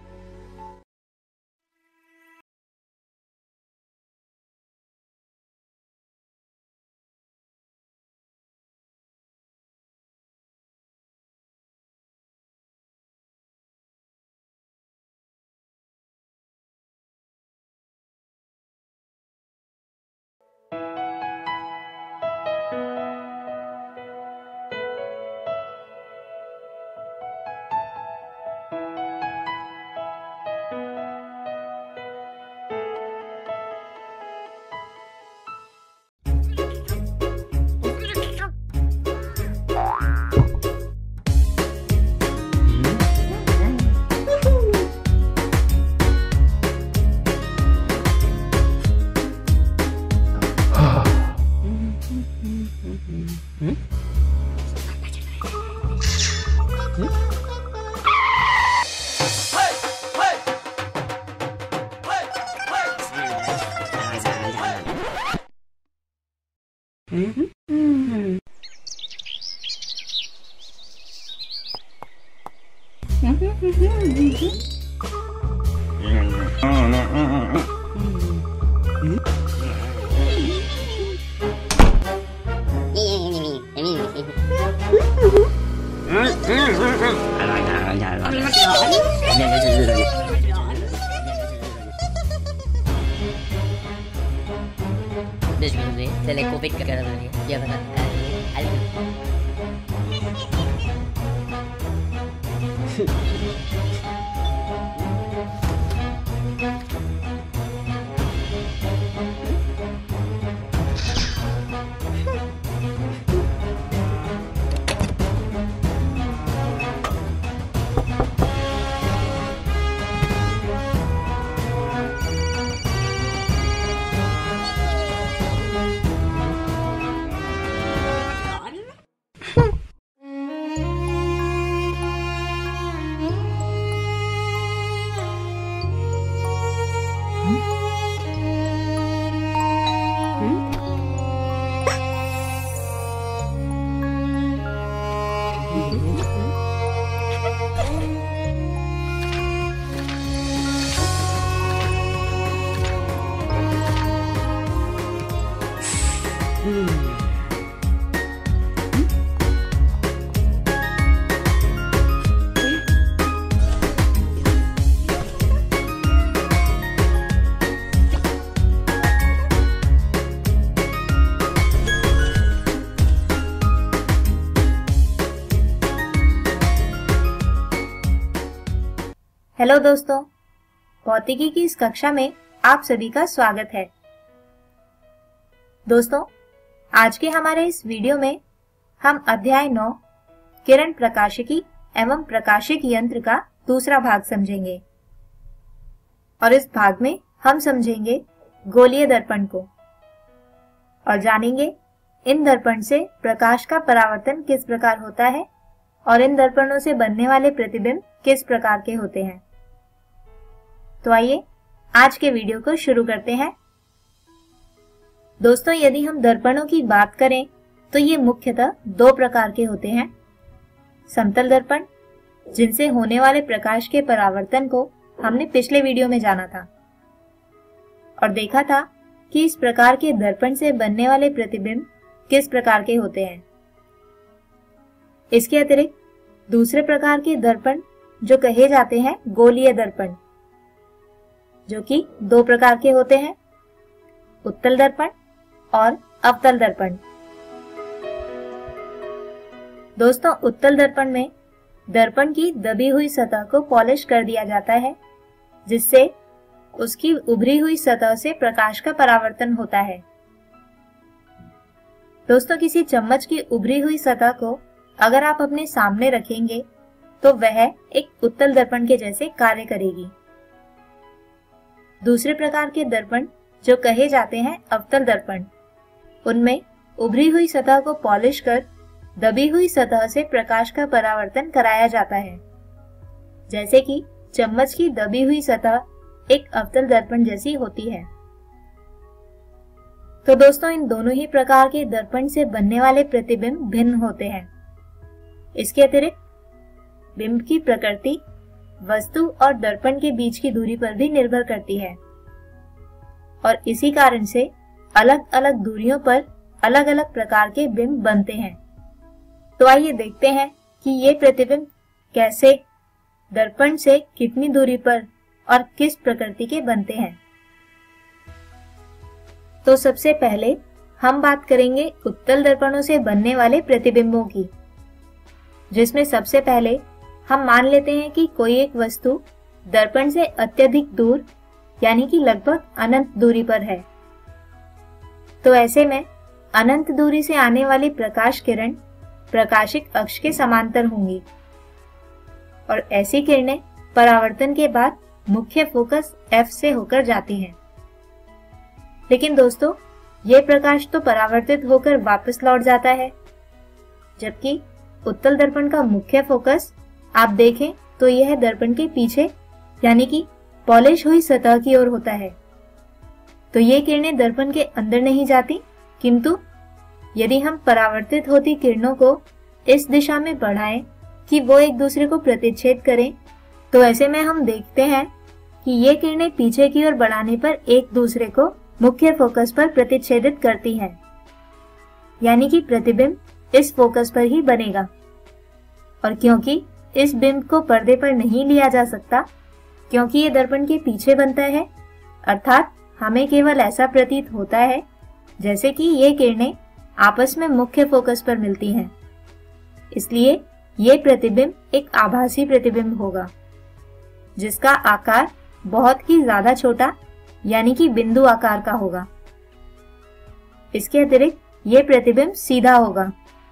[SPEAKER 6] Bismillah, saya like covid ke dalam dia. Dia kata,
[SPEAKER 8] hello दोस्तों, भौतिकी की इस कक्षा में आप सभी का स्वागत है। दोस्तों, आज के हमारे इस वीडियो में हम अध्याय नौ किरण प्रकाशिकी एवं प्रकाशिक यंत्र का दूसरा भाग समझेंगे और इस भाग में हम समझेंगे गोलीय दर्पण को और जानेंगे इन दर्पण से प्रकाश का परावर्तन किस प्रकार होता है और इन दर्पणों से बनने वाले प्रतिबिंब किस प्रकार के होते हैं। तो आइए आज के वीडियो को शुरू करते हैं। दोस्तों, यदि हम दर्पणों की बात करें तो ये मुख्यतः दो प्रकार के होते हैं। समतल दर्पण, जिनसे होने वाले प्रकाश के परावर्तन को हमने पिछले वीडियो में जाना था और देखा था कि इस प्रकार के दर्पण से बनने वाले प्रतिबिंब किस प्रकार के होते हैं। इसके अतिरिक्त दूसरे प्रकार के दर्पण जो कहे जाते हैं गोलीय दर्पण, जो कि दो प्रकार के होते हैं, उत्तल दर्पण और अवतल दर्पण। दोस्तों, उत्तल दर्पण में दर्पण की दबी हुई सतह को पॉलिश कर दिया जाता है, जिससे उसकी उभरी हुई सतह से प्रकाश का परावर्तन होता है। दोस्तों, किसी चम्मच की उभरी हुई सतह को अगर आप अपने सामने रखेंगे तो वह एक उत्तल दर्पण के जैसे कार्य करेगी। दूसरे प्रकार के दर्पण जो कहे जाते हैं अवतल दर्पण, उनमें उभरी हुई सतह को पॉलिश कर दबी हुई सतह से प्रकाश का परावर्तन कराया जाता है, जैसे कि चम्मच की दबी हुई सतह एक अवतल दर्पण जैसी होती है। तो दोस्तों, इन दोनों ही प्रकार के दर्पण से बनने वाले प्रतिबिंब भिन्न होते हैं। इसके अतिरिक्त बिंब की प्रकृति वस्तु और दर्पण के बीच की दूरी पर भी निर्भर करती है और इसी कारण से अलग अलग दूरियों पर अलग अलग प्रकार के बिंब बनते हैं। तो आइए देखते हैं कि ये प्रतिबिंब कैसे, दर्पण से कितनी दूरी पर और किस प्रकृति के बनते हैं। तो सबसे पहले हम बात करेंगे उत्तल दर्पणों से बनने वाले प्रतिबिंबों की, जिसमें सबसे पहले हम मान लेते हैं कि कोई एक वस्तु दर्पण से अत्यधिक दूर यानी कि लगभग अनंत दूरी पर है। तो ऐसे में अनंत दूरी से आने वाली प्रकाश किरण प्रकाशिक अक्ष के समांतर होंगी और ऐसी किरणें परावर्तन के बाद मुख्य फोकस एफ से होकर जाती हैं। लेकिन दोस्तों, ये प्रकाश तो परावर्तित होकर वापस लौट जाता है, जबकि उत्तल दर्पण का मुख्य फोकस आप देखें तो यह दर्पण के पीछे यानी कि पॉलिश हुई सतह की ओर होता है। तो ये किरणें दर्पण के अंदर नहीं जाती, किंतु यदि हम परावर्तित होती किरणों को इस दिशा में बढ़ाएं कि वो एक दूसरे को प्रतिच्छेद करें, तो ऐसे में हम देखते हैं कि ये किरणें पीछे की ओर बढ़ाने पर एक दूसरे को मुख्य फोकस पर प्रतिच्छेदित करती हैं, यानी कि प्रतिबिंब इस फोकस पर ही बनेगा। और क्योंकि इस बिंब को पर्दे पर नहीं लिया जा सकता, क्योंकि ये दर्पण के पीछे बनता है, अर्थात हमें केवल ऐसा प्रतीत होता है जैसे कि ये किरणें आपस में मुख्य फोकस पर मिलती हैं। इसलिए ये प्रतिबिंब एक आभासी प्रतिबिंब होगा, जिसका आकार बहुत ही ज्यादा छोटा यानी कि बिंदु आकार का होगा। इसके अतिरिक्त ये प्रतिबिंब सीधा होगा।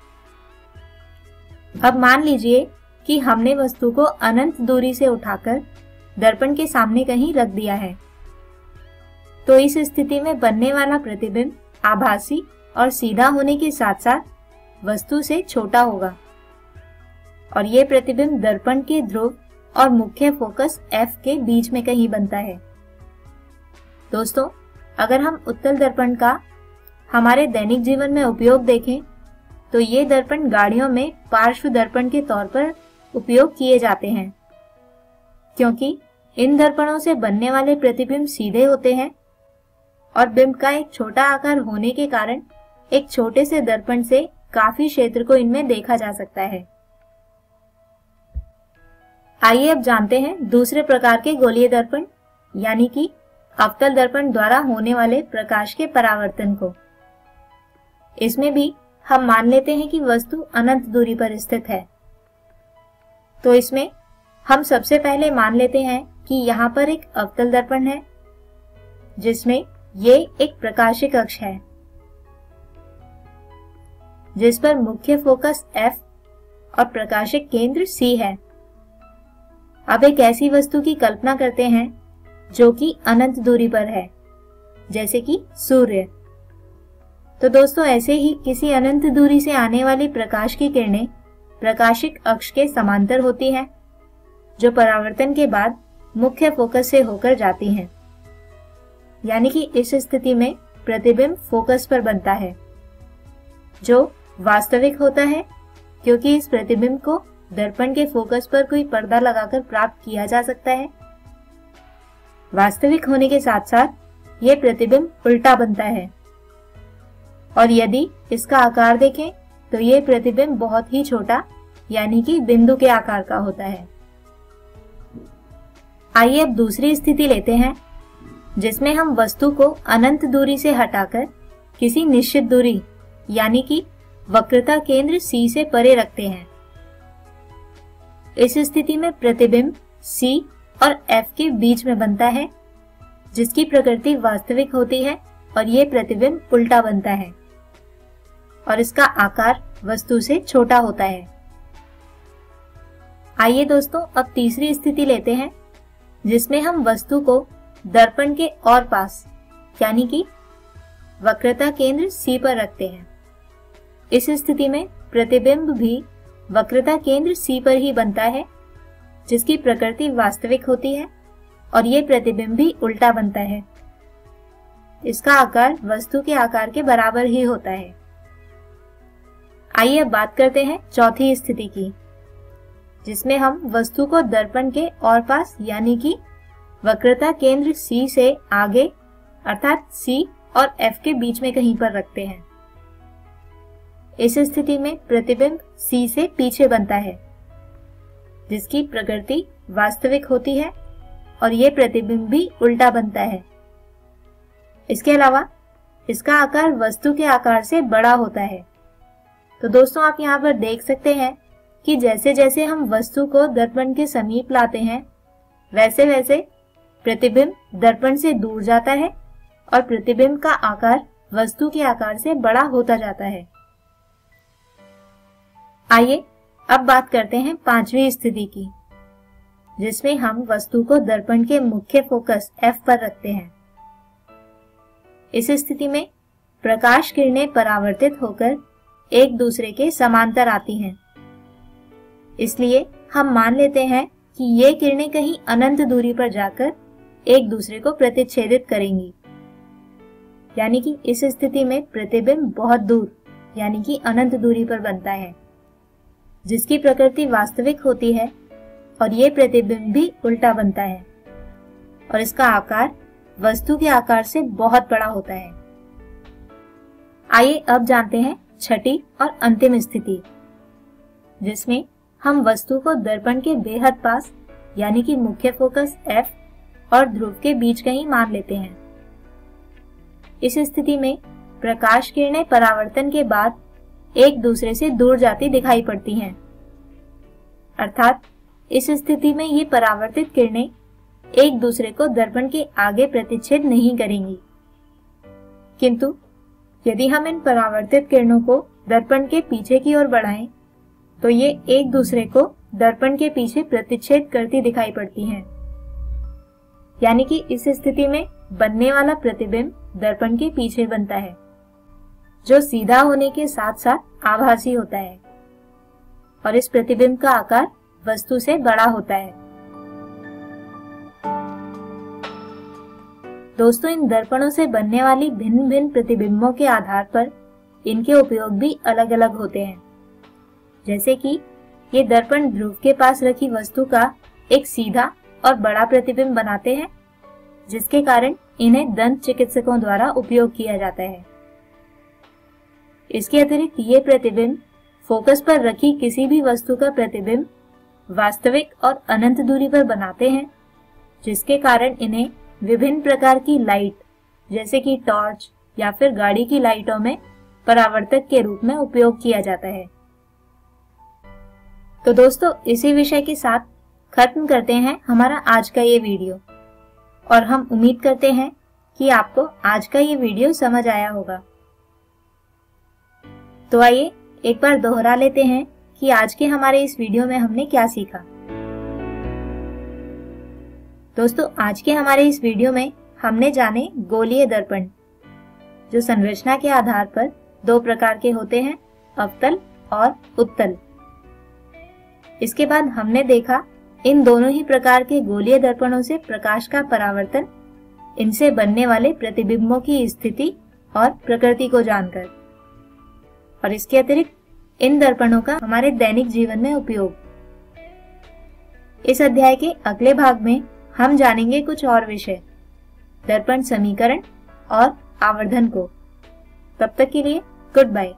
[SPEAKER 8] अब मान लीजिए कि हमने वस्तु को अनंत दूरी से उठाकर दर्पण के सामने कहीं रख दिया है, तो इस स्थिति में बनने वाला प्रतिबिंब आभासी और सीधा होने के साथ साथ वस्तु से छोटा होगा, और ये प्रतिबिंब दर्पण के ध्रुव और मुख्य फोकस F के बीच में कहीं बनता है। दोस्तों, अगर हम उत्तल दर्पण का हमारे दैनिक जीवन में उपयोग देखें, तो ये दर्पण गाड़ियों में पार्श्व दर्पण के तौर पर उपयोग किए जाते हैं, क्योंकि इन दर्पणों से बनने वाले प्रतिबिंब सीधे होते हैं और बिंब का एक छोटा आकार होने के कारण एक छोटे से दर्पण से काफी क्षेत्र को इनमें देखा जा सकता है। आइए अब जानते हैं दूसरे प्रकार के गोलीय दर्पण यानी कि अवतल दर्पण द्वारा होने वाले प्रकाश के परावर्तन को। इसमें भी हम मान लेते हैं कि वस्तु अनंत दूरी पर स्थित है, तो इसमें हम सबसे पहले मान लेते हैं कि यहाँ पर एक अवतल दर्पण है, जिसमें ये एक प्रकाशिक अक्ष है, जिस पर मुख्य फोकस F और प्रकाशिक केंद्र C है। अब एक ऐसी वस्तु की कल्पना करते हैं जो कि अनंत दूरी पर है, जैसे कि सूर्य। तो दोस्तों, ऐसे ही किसी अनंत दूरी से आने वाली प्रकाश की किरणें प्रकाशिक अक्ष के समांतर होती हैं, जो परावर्तन के बाद मुख्य फोकस से होकर जाती हैं। यानी कि इस स्थिति में प्रतिबिंब फोकस पर बनता है, जो वास्तविक होता है, क्योंकि इस प्रतिबिंब को दर्पण के फोकस पर कोई पर्दा लगाकर प्राप्त किया जा सकता है। वास्तविक होने के साथ साथ यह प्रतिबिंब उल्टा बनता है, और यदि इसका आकार देखें तो यह प्रतिबिंब बहुत ही छोटा यानी कि बिंदु के आकार का होता है। आइए अब दूसरी स्थिति लेते हैं, जिसमें हम वस्तु को अनंत दूरी से हटाकर किसी निश्चित दूरी यानी कि वक्रता केंद्र C से परे रखते हैं। इस स्थिति में प्रतिबिंब C और F के बीच में बनता है, जिसकी प्रकृति वास्तविक होती है, और ये प्रतिबिंब उल्टा बनता है और इसका आकार वस्तु से छोटा होता है। आइए दोस्तों, अब तीसरी स्थिति लेते हैं, जिसमें हम वस्तु को दर्पण के और पास यानी कि वक्रता केंद्र C पर रखते हैं। इस स्थिति में प्रतिबिंब भी वक्रता केंद्र C पर ही बनता है, जिसकी प्रकृति वास्तविक होती है, और ये प्रतिबिंब भी उल्टा बनता है। इसका आकार वस्तु के आकार के बराबर ही होता है। आइए अब बात करते हैं चौथी स्थिति की, जिसमें हम वस्तु को दर्पण के और पास यानी कि वक्रता केंद्र C से आगे अर्थात C और F के बीच में कहीं पर रखते हैं। इस स्थिति में प्रतिबिंब C से पीछे बनता है, जिसकी प्रकृति वास्तविक होती है, और ये प्रतिबिंब भी उल्टा बनता है। इसके अलावा इसका आकार वस्तु के आकार से बड़ा होता है। तो दोस्तों, आप यहाँ पर देख सकते हैं कि जैसे जैसे हम वस्तु को दर्पण के समीप लाते हैं, वैसे वैसे प्रतिबिंब दर्पण से दूर जाता है और प्रतिबिंब का आकार वस्तु के आकार से बड़ा होता जाता है। आइए अब बात करते हैं पांचवी स्थिति की, जिसमें हम वस्तु को दर्पण के मुख्य फोकस F पर रखते हैं। इस स्थिति में प्रकाश किरणें परावर्तित होकर एक दूसरे के समांतर आती हैं। इसलिए हम मान लेते हैं कि ये किरणें कहीं अनंत दूरी पर जाकर एक दूसरे को प्रतिच्छेदित करेंगी, यानी कि इस स्थिति में प्रतिबिंब बहुत दूर यानी कि अनंत दूरी पर बनता है, जिसकी प्रकृति वास्तविक होती है और ये प्रतिबिंब भी उल्टा बनता है और इसका आकार वस्तु के आकार से बहुत बड़ा होता है। आइए अब जानते हैं छठी और अंतिम स्थिति, जिसमें हम वस्तु को दर्पण के बेहद पास यानी कि मुख्य फोकस F और ध्रुव के बीच कहीं मान लेते हैं। इस स्थिति में प्रकाश किरणें परावर्तन के बाद एक दूसरे से दूर जाती दिखाई पड़ती हैं। अर्थात इस स्थिति में ये परावर्तित किरणें एक दूसरे को दर्पण के आगे प्रतिच्छेद नहीं करेंगी, किंतु यदि हम इन परावर्तित किरणों को दर्पण के पीछे की ओर बढ़ाएं, तो ये एक दूसरे को दर्पण के पीछे प्रतिच्छेद करती दिखाई पड़ती हैं। यानी कि इस स्थिति में बनने वाला प्रतिबिंब दर्पण के पीछे बनता है, जो सीधा होने के साथ साथ आभासी होता है और इस प्रतिबिंब का आकार वस्तु से बड़ा होता है। दोस्तों, इन दर्पणों से बनने वाली भिन्न भिन्न प्रतिबिंबों के आधार पर इनके उपयोग भी अलग अलग होते हैं। जैसे कि ये दर्पण ध्रुव के पास रखी वस्तु का एक सीधा और बड़ा प्रतिबिंब बनाते हैं, जिसके कारण इन्हें दंत चिकित्सकों द्वारा उपयोग किया जाता है। इसके अतिरिक्त ये प्रतिबिंब फोकस पर रखी किसी भी वस्तु का प्रतिबिंब वास्तविक और अनंत दूरी पर बनाते हैं, जिसके कारण इन्हें विभिन्न प्रकार की लाइट जैसे कि टॉर्च या फिर गाड़ी की लाइटों में परावर्तक के रूप में उपयोग किया जाता है। तो दोस्तों, इसी विषय के साथ खत्म करते हैं हमारा आज का ये वीडियो और हम उम्मीद करते हैं कि आपको आज का ये वीडियो समझ आया होगा। तो आइए एक बार दोहरा लेते हैं कि आज के हमारे इस वीडियो में हमने क्या सीखा। दोस्तों, आज के हमारे इस वीडियो में हमने जाने गोलीय दर्पण, जो संरचना के आधार पर दो प्रकार के होते हैं, अवतल और उत्तल। इसके बाद हमने देखा इन दोनों ही प्रकार के गोलीय दर्पणों से प्रकाश का परावर्तन, इनसे बनने वाले प्रतिबिंबों की स्थिति और प्रकृति को जानकर, और इसके अतिरिक्त इन दर्पणों का हमारे दैनिक जीवन में उपयोग। इस अध्याय के अगले भाग में हम जानेंगे कुछ और विषय, दर्पण समीकरण और आवर्धन को। तब तक के लिए गुड बाय।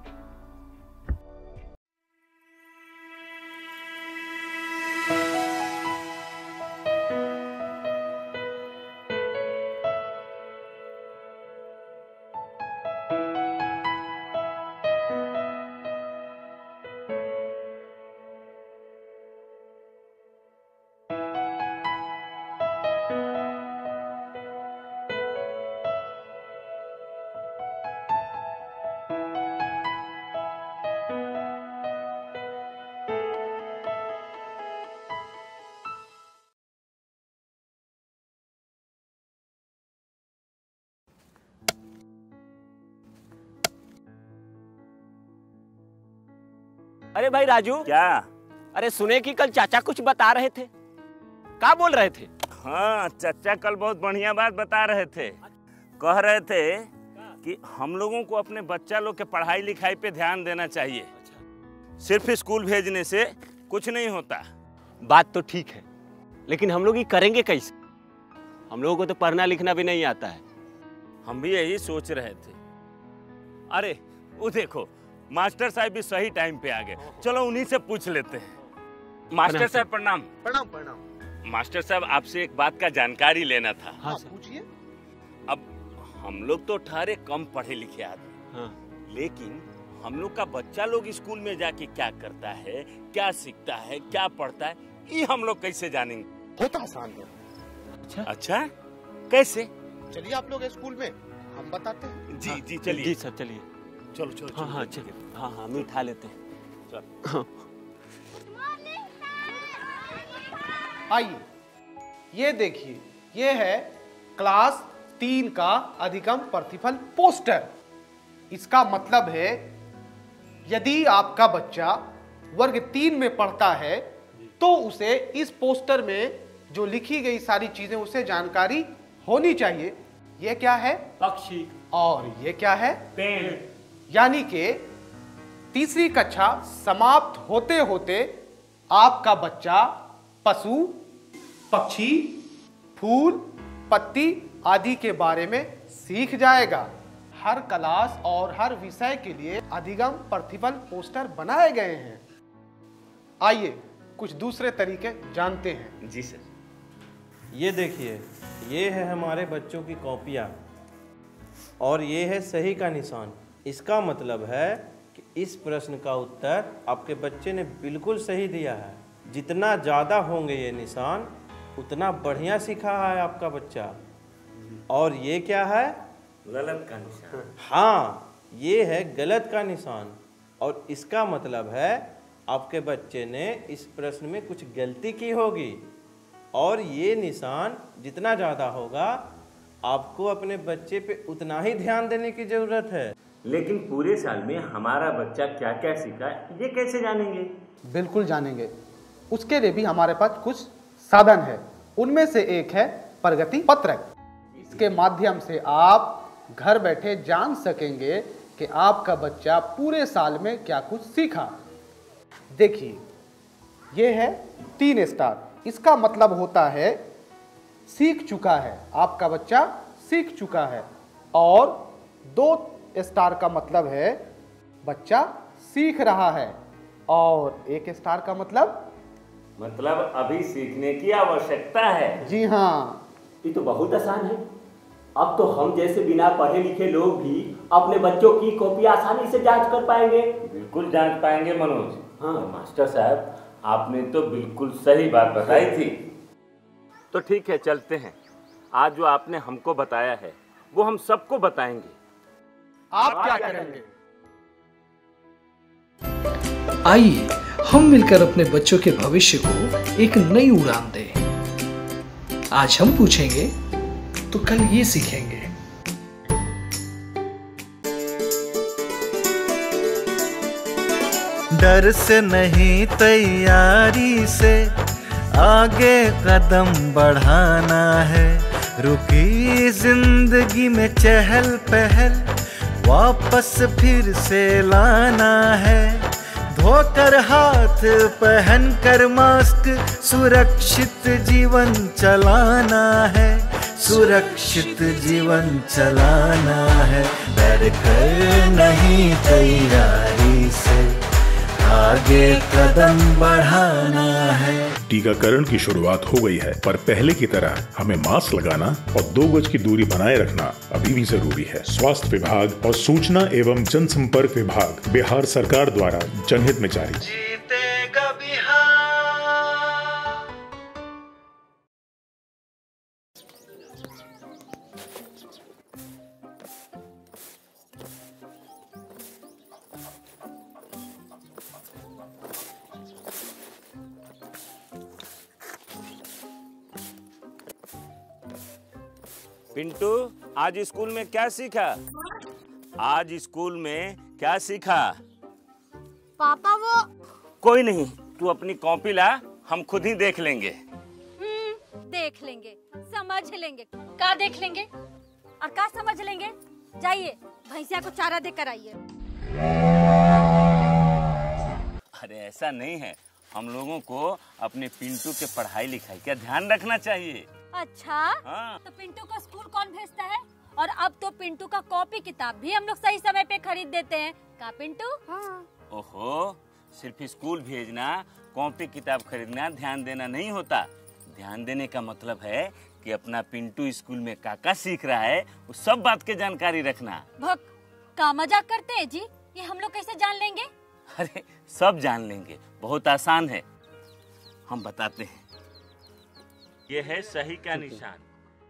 [SPEAKER 9] अरे भाई राजू,
[SPEAKER 10] क्या?
[SPEAKER 9] अरे सुने कि कल चाचा कुछ बता रहे थे, क्या बोल रहे थे?
[SPEAKER 10] हाँ, चाचा कल बहुत बढ़िया बात बता रहे थे। कह रहे थे कि हम लोगों को अपने बच्चा लोग के पढ़ाई लिखाई पे ध्यान देना चाहिए। सिर्फ स्कूल भेजने से कुछ नहीं होता।
[SPEAKER 9] बात तो ठीक है, लेकिन हम लोग ये करेंगे कैसे? हम लोगों को तो पढ़ना लिखना भी नहीं आता है।
[SPEAKER 10] हम भी यही सोच रहे थे। अरे वो देखो, मास्टर साहब भी सही टाइम पे आ गए। चलो उन्हीं से पूछ लेते हैं। मास्टर साहब प्रणाम।
[SPEAKER 11] प्रणाम प्रणाम।
[SPEAKER 10] मास्टर साहब, आपसे एक बात का जानकारी लेना था।
[SPEAKER 11] हाँ, पूछिए।
[SPEAKER 10] अब हम लोग तो ठहरे कम पढ़े लिखे आदमी,
[SPEAKER 9] हाँ।
[SPEAKER 10] लेकिन हम लोग का बच्चा लोग स्कूल में जाके क्या करता है, क्या सीखता है, क्या पढ़ता है, ये हम लोग कैसे जानेंगे?
[SPEAKER 11] होता आसान है।
[SPEAKER 10] अच्छा अच्छा, कैसे?
[SPEAKER 11] चलिए आप लोग स्कूल में, हम बताते हैं।
[SPEAKER 10] जी जी चलिए।
[SPEAKER 9] जी सर, चलिए।
[SPEAKER 10] चलो चलो।
[SPEAKER 9] हाँ हाँ चलिए। हाँ हाँ, हम उठा लेते हैं। चल।
[SPEAKER 11] आइए, ये देखिए, ये है क्लास तीन का अधिगम प्रतिफल पोस्टर। इसका मतलब है यदि आपका बच्चा वर्ग तीन में पढ़ता है तो उसे इस पोस्टर में जो लिखी गई सारी चीजें उसे जानकारी होनी चाहिए। ये क्या है?
[SPEAKER 9] पक्षी।
[SPEAKER 11] और ये क्या है?
[SPEAKER 9] पेड़।
[SPEAKER 11] यानी कि तीसरी कक्षा समाप्त होते होते आपका बच्चा पशु, पक्षी, फूल, पत्ती आदि के बारे में सीख जाएगा। हर क्लास और हर विषय के लिए अधिगम प्रतिफल पोस्टर बनाए गए हैं। आइए कुछ दूसरे तरीके जानते हैं।
[SPEAKER 9] जी सर।
[SPEAKER 12] ये देखिए, ये है हमारे बच्चों की कॉपियाँ और ये है सही का निशान। इसका मतलब है कि इस प्रश्न का उत्तर आपके बच्चे ने बिल्कुल सही दिया है। जितना ज़्यादा होंगे ये निशान उतना बढ़िया सीखा है आपका बच्चा। और ये क्या है?
[SPEAKER 10] गलत का निशान।
[SPEAKER 12] हाँ, ये है गलत का निशान और इसका मतलब है आपके बच्चे ने इस प्रश्न में कुछ गलती की होगी। और ये निशान जितना ज़्यादा होगा आपको अपने बच्चे पे उतना ही ध्यान देने की ज़रूरत है।
[SPEAKER 10] लेकिन पूरे साल में हमारा बच्चा क्या क्या सीखा ये कैसे जानेंगे?
[SPEAKER 11] बिल्कुल जानेंगे। उसके लिए भी हमारे पास कुछ साधन है। उनमें से एक है प्रगति पत्रक। इसके माध्यम से आप घर बैठे जान सकेंगे कि आपका बच्चा पूरे साल में क्या कुछ सीखा। देखिए, ये है तीन स्टार। इसका मतलब होता है सीख चुका है, आपका बच्चा सीख चुका है। और दो स्टार का मतलब है बच्चा सीख रहा है। और एक स्टार का मतलब
[SPEAKER 10] मतलब अभी सीखने की आवश्यकता है।
[SPEAKER 11] जी हाँ,
[SPEAKER 9] ये तो बहुत आसान है। अब तो हम जैसे बिना पढ़े लिखे लोग भी अपने बच्चों की कॉपी आसानी से जांच कर पाएंगे।
[SPEAKER 10] बिल्कुल जांच पाएंगे मनोज।
[SPEAKER 9] हाँ
[SPEAKER 10] मास्टर साहब, आपने तो बिल्कुल सही बात बताई थी। तो ठीक है, चलते हैं। आज जो आपने हमको बताया है वो हम सबको बताएंगे।
[SPEAKER 11] आप क्या करेंगे?
[SPEAKER 13] आइए हम मिलकर अपने बच्चों के भविष्य को एक नई उड़ान दें। आज हम पूछेंगे तो कल ये सीखेंगे।
[SPEAKER 14] डर से नहीं, तैयारी से आगे कदम बढ़ाना है। रुकी जिंदगी में चहल पहल वापस फिर से लाना है। धोकर हाथ पहन कर मास्क सुरक्षित जीवन चलाना है। सुरक्षित जीवन चलाना है। डर कर नहीं, तैयारी से आगे कदम बढ़ाना है।
[SPEAKER 15] टीकाकरण की शुरुआत हो गई है, पर पहले की तरह हमें मास्क लगाना और दो गज की दूरी बनाए रखना अभी भी जरूरी है। स्वास्थ्य विभाग और सूचना एवं जनसंपर्क विभाग बिहार सरकार द्वारा जनहित में जारी।
[SPEAKER 14] जीतेगा बिहार।
[SPEAKER 10] पिंटू, आज स्कूल में क्या सीखा? आज स्कूल में क्या सीखा?
[SPEAKER 16] पापा वो
[SPEAKER 10] कोई नहीं, तू अपनी कॉपी ला, हम खुद ही देख लेंगे।
[SPEAKER 16] हम्म, देख लेंगे, समझ लेंगे। का देख लेंगे और का समझ लेंगे? जाइए भैंसिया को चारा देकर आइए।
[SPEAKER 10] अरे ऐसा नहीं है, हम लोगों को अपने पिंटू के पढ़ाई लिखाई का ध्यान रखना चाहिए।
[SPEAKER 16] अच्छा,
[SPEAKER 10] हाँ।
[SPEAKER 16] तो पिंटू को स्कूल कौन भेजता है? और अब तो पिंटू का कॉपी किताब भी हम लोग सही समय पे खरीद देते हैं। का पिंटू? हाँ।
[SPEAKER 10] ओहो, सिर्फ स्कूल भेजना, कॉपी किताब खरीदना, ध्यान देना नहीं होता। ध्यान देने का मतलब है कि अपना पिंटू स्कूल में काका सीख रहा है, उस सब बात की जानकारी रखना।
[SPEAKER 16] भक, का मजाक करते हैं जी? ये हम लोग कैसे जान लेंगे?
[SPEAKER 10] अरे सब जान लेंगे, बहुत आसान है, हम बताते हैं। ये है सही का निशान।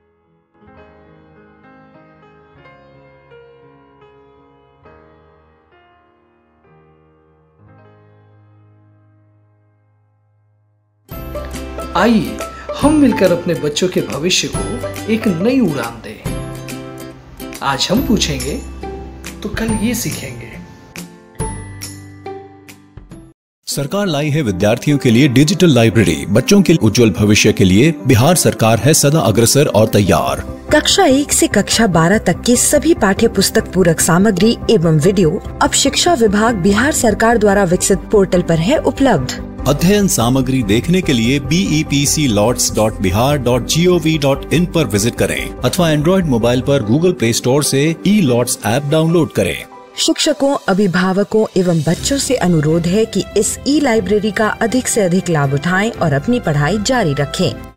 [SPEAKER 13] आइए हम मिलकर अपने बच्चों के भविष्य को एक नई उड़ान दें। आज हम पूछेंगे तो कल ये सीखेंगे।
[SPEAKER 1] सरकार लाई है विद्यार्थियों के लिए डिजिटल लाइब्रेरी। बच्चों के उज्जवल भविष्य के लिए बिहार सरकार है सदा अग्रसर और तैयार।
[SPEAKER 2] कक्षा एक से कक्षा बारह तक के सभी पाठ्य पुस्तक पूरक सामग्री एवं वीडियो अब शिक्षा विभाग बिहार सरकार द्वारा विकसित पोर्टल पर है उपलब्ध।
[SPEAKER 1] अध्ययन सामग्री देखने के लिए B E P C lots dot Bihar dot G O V dot in पर विजिट करें अथवा एंड्रॉइड मोबाइल पर गूगल प्ले स्टोर से ई लॉट्स ऐप डाउनलोड करें।
[SPEAKER 2] शिक्षकों, अभिभावकों एवं बच्चों से अनुरोध है कि इस ई लाइब्रेरी का अधिक से अधिक लाभ उठाएं और अपनी पढ़ाई जारी रखें।